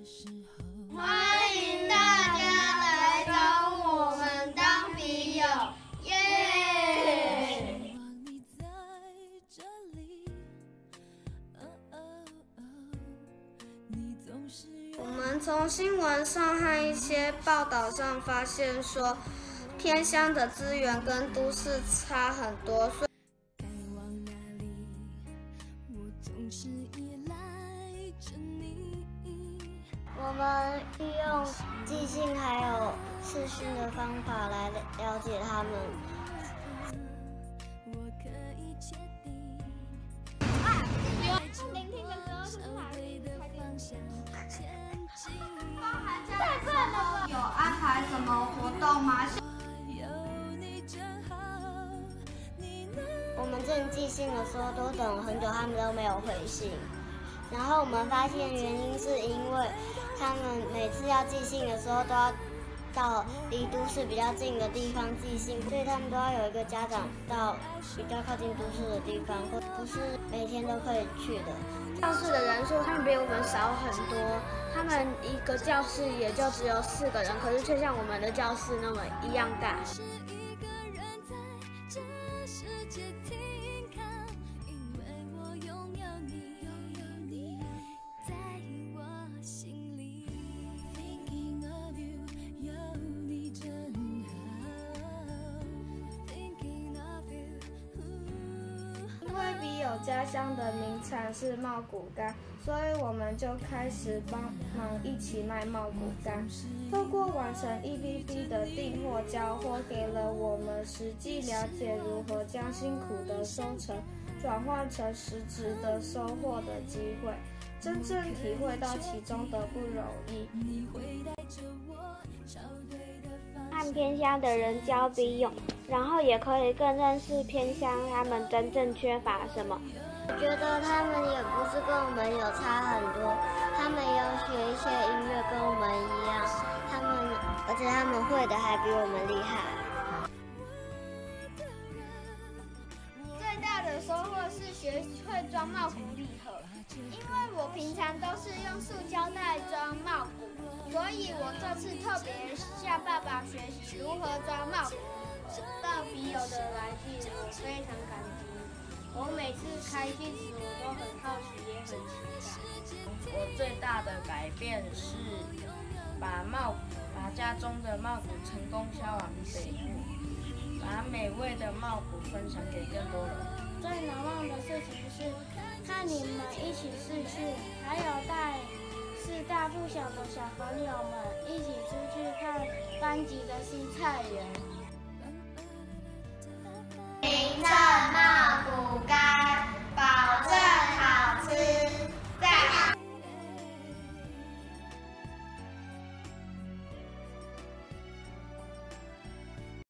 欢迎大家来找我们当笔友，耶！我们从新闻上和一些报道上发现说，偏乡的资源跟都市差很多，所以我们利用寄信还有视讯的方法来了解他们。 聆听的时候是不是还开电？ 太快了吧！有安排什么活动吗？ 我们之前寄信的时候都等了很久，他们都没有回信。然后我们发现原因是因为他们每次要寄信的时候都要到离都市比较近的地方寄信，所以他们都要有一个家长到比较靠近都市的地方，或不是每天都可以去的。 教室的人数他们比我们少很多，他们一个教室也就只有4个人，可是却像我们的教室那么一样大。 笔友家乡的名产是茂谷柑，所以我们就开始帮忙一起卖茂谷柑。透过完成 EBB 的订货交货，给了我们实际了解如何将辛苦的收成转换成实质的收获的机会，真正体会到其中的不容易。 和偏乡的人交笔友，然后也可以更认识偏乡他们真正缺乏什么。 我觉得他们也不是跟我们有差很多，他们有学一些音乐跟我们一样，而且他们会的还比我们厉害。 最大的收获是学会装茂谷礼盒，因为我平常都是用塑胶袋装茂谷，所以我这次特别向爸爸学习如何装茂谷。收到笔友的来信，我非常感激。我每次开信时，我都很好奇，也很期待。 我最大的改变是把家中的茂谷成功销往北部，把美味的茂谷分享给更多人。 最难忘的事情是和你们一起视讯，还有带4大不小的小朋友们一起出去看班级的新菜园。